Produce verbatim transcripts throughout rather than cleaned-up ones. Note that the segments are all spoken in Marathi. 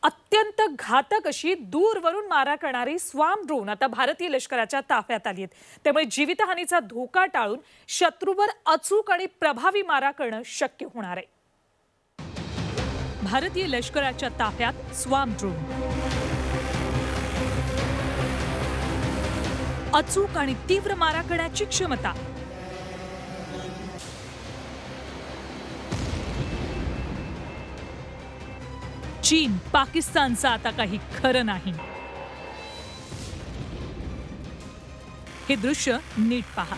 अत्यंत घातक अशी दूरवरून मारा करणारी स्वाम ड्रोन आता भारतीय लष्कराच्या ताफ्यात आली आहेत। त्यामुळे जीवितहानीचा धोका टाळून शत्रूवर अचूक आणि प्रभावी मारा करणं शक्य होणार आहे। भारतीय लष्कराच्या ताफ्यात स्वाम ड्रोन, अचूक आणि तीव्र मारा करण्याची क्षमता। चीन पाकिस्तानचा आता काही खरं नाही। हे दृश्य नीट पहा।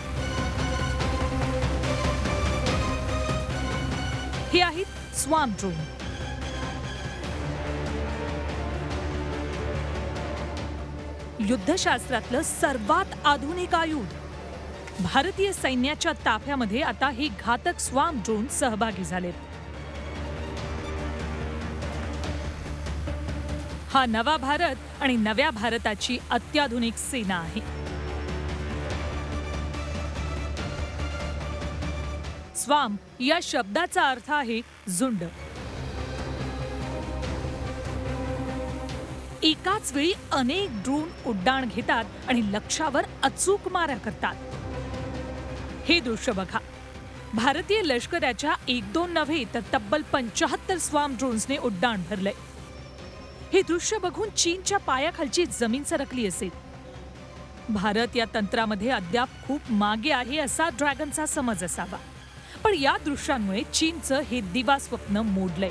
हे आहेत स्वाम ड्रोन। युद्धशास्त्रातलं सर्वात आधुनिक आयुध। भारतीय सैन्याच्या ताफ्यामध्ये आता ही घातक स्वाम ड्रोन सहभागी झालेत। हा नवा भारत आणि नव्या भारताची अत्याधुनिक सेना आहे। स्वाम या शब्दाचा अर्थ आहे झुंड। एकाच वेळी अनेक ड्रोन उड्डाण घेतात आणि लक्ष्यावर अचूक मारा करतात। हे दृश्य बघा। भारतीय लष्कराच्या एक दोन नव्हे तर तब्बल पंचाहत्तर स्वाम ड्रोन्सने उड्डाण भरलंय। हे दृश्य बघून चीनच्या पायाखालची जमीन सरकली असेल। भारत या तंत्रामध्ये अद्याप खूप मागे आहे असा ड्रॅगनचा समज असावा, पण या दृश्यांमुळे चीनचं हे दिवा स्वप्न मोडलंय।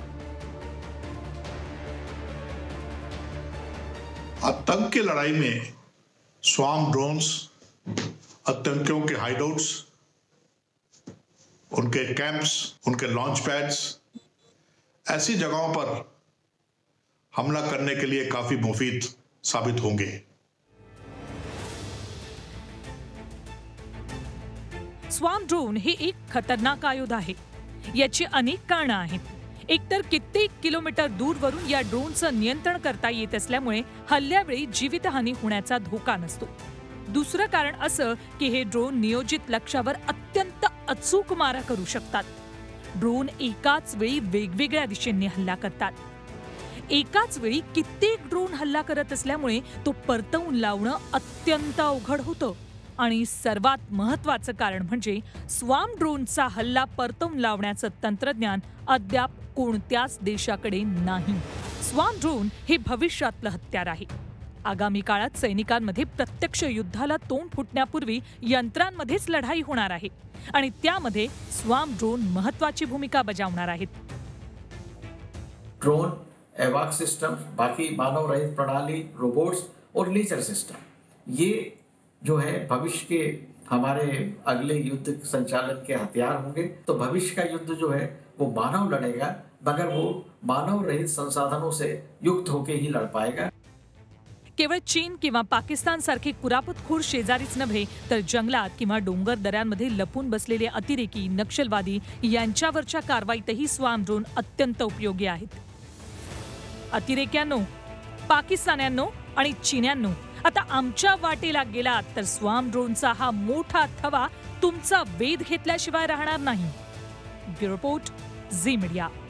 आतंक की लड़ाई में स्वाम ड्रोन्स, आतंकियों के हाइडआउट्स, उनके कैंप्स, उनके लॉन्च पैड्स, ऐसी जगहों पर हमला करने के लिए काफी मुफीद साबित होंगे। स्वाम ड्रोन हे एक खतरनाक आयुध आहे। याची अनेक कारणं आहेत। एकतर कित्येक किलोमीटर दूरवरून या ड्रोनचं नियंत्रण करता येत असल्यामुळे हल्ल्यावेळी जीवितहानी होण्याचा धोका नसतो। दुसरं कारण असं की हे ड्रोन नियोजित लक्ष्यावर अत्यंत अचूक मारा करू शकतात। ड्रोन एकाच वेळी वेगवेगळ्या दिशेने हल्ला करतात। एकाच वेळी कित्येक ड्रोन हल्ला करत असल्यामुळे तो परतवून लावणं अत्यंत अवघड होतं। आणि सर्वात महत्त्वाचं कारण म्हणजे स्वाम ड्रोनचा हल्ला परतवून लावण्याचं तंत्रज्ञान अद्याप कोणत्याच देशाकडे नाही। स्वाम ड्रोन हे भविष्यातलं हत्यार आहे। आगामी काळात सैनिकांमध्ये प्रत्यक्ष युद्धाला तोंड फुटण्यापूर्वी यंत्रांमध्येच लढाई होणार आहे आणि त्यामध्ये स्वाम ड्रोन महत्त्वाची भूमिका बजावणार आहेत। ड्रोन, एवाक सिस्टम, बाकी मानव रहित प्रणाली, रोबोट्स और लेजर सिस्टम, ये जो है भविष्य के हमारे अगले युद्ध संचालन के हथियार होंगे। तो भविष्य का युद्ध जो है वो मानव लड़ेगा, मगर वो मानव रहित संसाधनों से युक्त होकर ही लड़ पाएगा। केवळ चीन किंवा पाकिस्तान सारखे कुरापतखोर शेजारीच नव्हे तर जंगलात किंवा डोंगर दऱ्यांमध्ये लपून बसलेले अतिरेकी, नक्षलवादी यांच्यावरच्या कारवाईतही स्वाम ड्रोन अत्यंत उपयोगी आहेत। अतिरेक्यांनो, पाकिस्तान्यांनो आणि चीन्यांनो, आता आमच्या वाटेला गेलात तर स्वाम ड्रोनचा हा मोठा थवा तुमचा वेध घेतल्याशिवाय राहणार नाही। Bureau report, Zee media.